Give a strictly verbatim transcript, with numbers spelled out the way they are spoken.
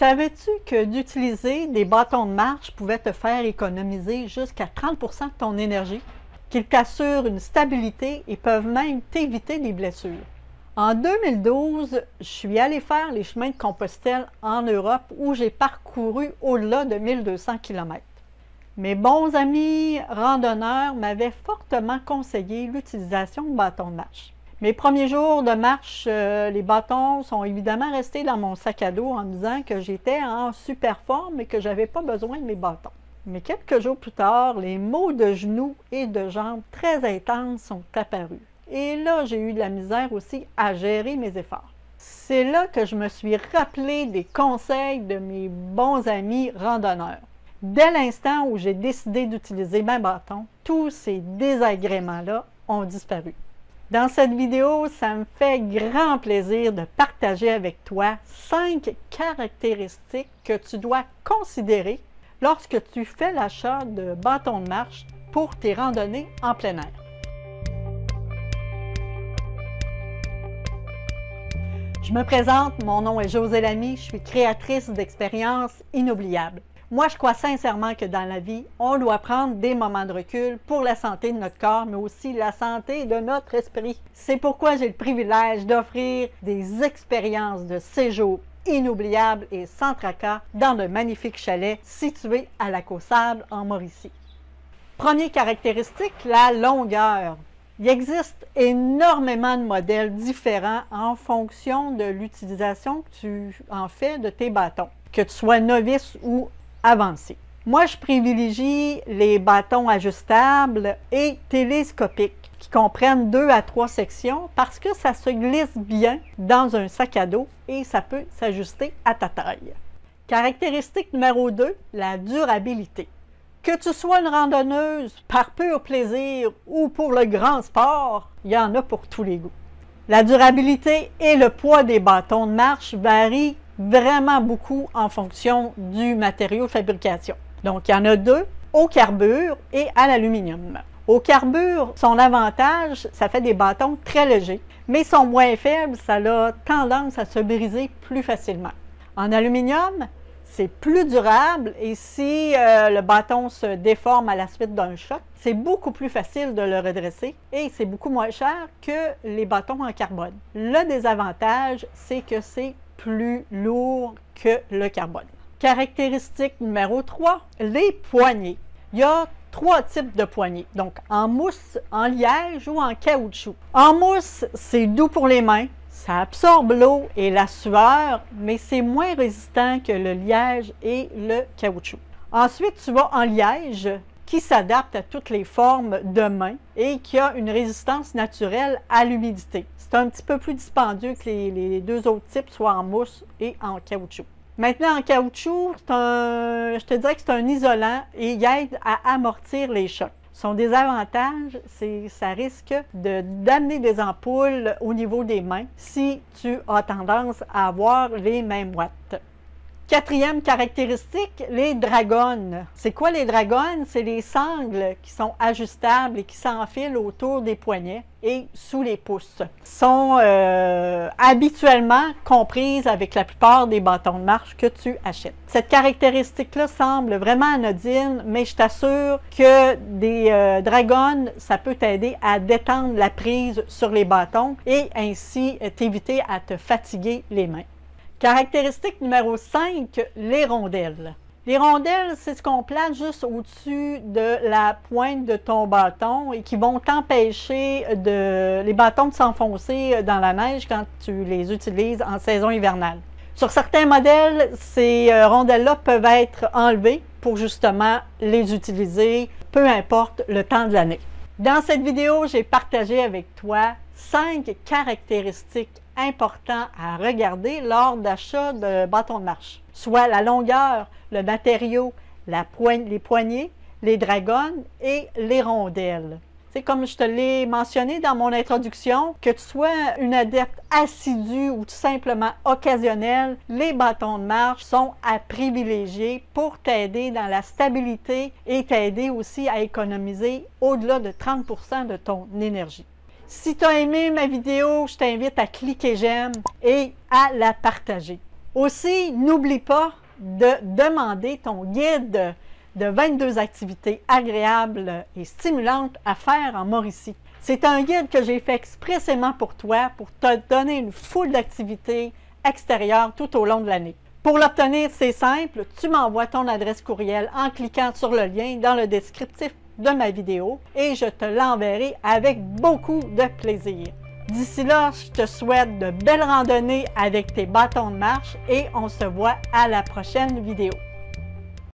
Savais-tu que d'utiliser des bâtons de marche pouvait te faire économiser jusqu'à trente pour cent de ton énergie? Qu'ils t'assurent une stabilité et peuvent même t'éviter des blessures. En deux mille douze, je suis allée faire les chemins de Compostelle en Europe où j'ai parcouru au-delà de mille deux cents kilomètres. Mes bons amis randonneurs m'avaient fortement conseillé l'utilisation de bâtons de marche. Mes premiers jours de marche, euh, les bâtons sont évidemment restés dans mon sac à dos en me disant que j'étais en super forme et que je n'avais pas besoin de mes bâtons. Mais quelques jours plus tard, les maux de genoux et de jambes très intenses sont apparus. Et là, j'ai eu de la misère aussi à gérer mes efforts. C'est là que je me suis rappelé des conseils de mes bons amis randonneurs. Dès l'instant où j'ai décidé d'utiliser mes bâtons, tous ces désagréments-là ont disparu. Dans cette vidéo, ça me fait grand plaisir de partager avec toi cinq caractéristiques que tu dois considérer lorsque tu fais l'achat de bâtons de marche pour tes randonnées en plein air. Je me présente, mon nom est Josée Lamy, je suis créatrice d'expériences inoubliables. Moi, je crois sincèrement que dans la vie, on doit prendre des moments de recul pour la santé de notre corps, mais aussi la santé de notre esprit. C'est pourquoi j'ai le privilège d'offrir des expériences de séjour inoubliables et sans tracas dans de magnifiques chalets situés à Lac-aux-Sables en Mauricie. Première caractéristique, la longueur. Il existe énormément de modèles différents en fonction de l'utilisation que tu en fais de tes bâtons, que tu sois novice ou avancé. Moi, je privilégie les bâtons ajustables et télescopiques qui comprennent deux à trois sections parce que ça se glisse bien dans un sac à dos et ça peut s'ajuster à ta taille. Caractéristique numéro deux, la durabilité. Que tu sois une randonneuse par pur plaisir ou pour le grand sport, il y en a pour tous les goûts. La durabilité et le poids des bâtons de marche varient vraiment beaucoup en fonction du matériau de fabrication. Donc, il y en a deux, au carbure et à l'aluminium. Au carbure, son avantage, ça fait des bâtons très légers, mais ils sont moins faibles, ça a tendance à se briser plus facilement. En aluminium, c'est plus durable et si euh, le bâton se déforme à la suite d'un choc, c'est beaucoup plus facile de le redresser et c'est beaucoup moins cher que les bâtons en carbone. Le désavantage, c'est que c'est plus lourd que le carbone. Caractéristique numéro trois, les poignées. Il y a trois types de poignées, donc en mousse, en liège ou en caoutchouc. En mousse, c'est doux pour les mains. Ça absorbe l'eau et la sueur, mais c'est moins résistant que le liège et le caoutchouc. Ensuite, tu vas en liège, qui s'adapte à toutes les formes de main et qui a une résistance naturelle à l'humidité. C'est un petit peu plus dispendieux que les, les deux autres types, soit en mousse et en caoutchouc. Maintenant, en caoutchouc, un, je te dirais que c'est un isolant et il aide à amortir les chocs. Son désavantage, c'est ça risque d'amener des ampoules au niveau des mains si tu as tendance à avoir les mêmes watts. Quatrième caractéristique, les dragones. C'est quoi les dragones? C'est les sangles qui sont ajustables et qui s'enfilent autour des poignets et sous les pouces. Sont euh, habituellement comprises avec la plupart des bâtons de marche que tu achètes. Cette caractéristique-là semble vraiment anodine, mais je t'assure que des euh, dragones, ça peut t'aider à détendre la prise sur les bâtons et ainsi t'éviter à te fatiguer les mains. Caractéristique numéro cinq, les rondelles. Les rondelles, c'est ce qu'on place juste au-dessus de la pointe de ton bâton et qui vont t'empêcher de les bâtons de s'enfoncer dans la neige quand tu les utilises en saison hivernale. Sur certains modèles, ces rondelles-là peuvent être enlevées pour justement les utiliser, peu importe le temps de l'année. Dans cette vidéo, j'ai partagé avec toi cinq caractéristiques importantes à regarder lors d'achat de bâtons de marche, soit la longueur, le matériau, la poigne, les poignées, les dragones et les rondelles. C'est comme je te l'ai mentionné dans mon introduction, que tu sois une adepte assidue ou tout simplement occasionnelle, les bâtons de marche sont à privilégier pour t'aider dans la stabilité et t'aider aussi à économiser au-delà de trente pour cent de ton énergie. Si tu as aimé ma vidéo, je t'invite à cliquer j'aime et à la partager. Aussi, n'oublie pas de demander ton guide de vingt-deux activités agréables et stimulantes à faire en Mauricie. C'est un guide que j'ai fait expressément pour toi, pour te donner une foule d'activités extérieures tout au long de l'année. Pour l'obtenir, c'est simple, tu m'envoies ton adresse courriel en cliquant sur le lien dans le descriptif de ma vidéo et je te l'enverrai avec beaucoup de plaisir. D'ici là, je te souhaite de belles randonnées avec tes bâtons de marche et on se voit à la prochaine vidéo.